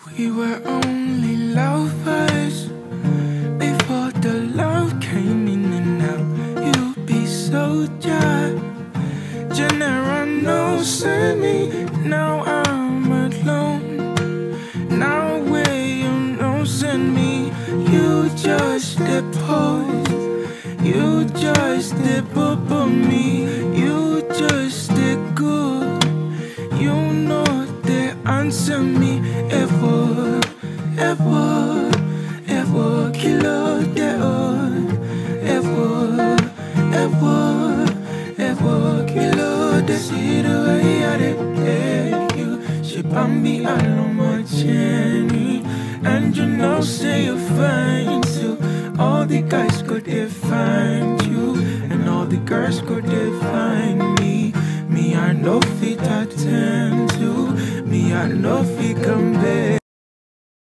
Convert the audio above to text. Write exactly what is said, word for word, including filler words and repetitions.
We were only lovers before the love came in and out. You be so dry. Genera knows me. Now I'm alone. Now where you nosing me. You just depose. You just dip up on me. You just did good. You know they answer me. Ever, ever, ever kilo de on. Ever, ever, ever kilo de. See the way I did take you. She bought me all on my journey. And you know say you're fine too. All the guys could find you, and all the girls could find me. Me I know fit attend to. Me I know fit come back.